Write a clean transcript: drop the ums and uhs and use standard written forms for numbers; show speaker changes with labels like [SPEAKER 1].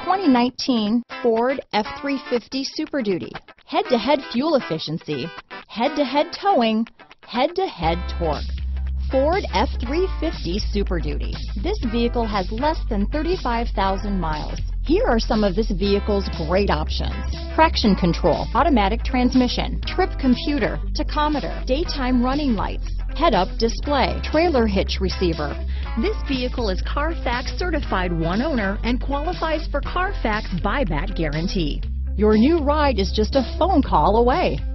[SPEAKER 1] 2019 Ford F-350 Super Duty. Head-to-head fuel efficiency, head-to-head towing, head-to-head torque. Ford F-350 Super Duty. This vehicle has less than 35,000 miles. Here are some of this vehicle's great options: traction control, automatic transmission, trip computer, tachometer, daytime running lights, head-up display, trailer hitch receiver. This vehicle is Carfax certified one owner and qualifies for Carfax buyback guarantee. Your new ride is just a phone call away.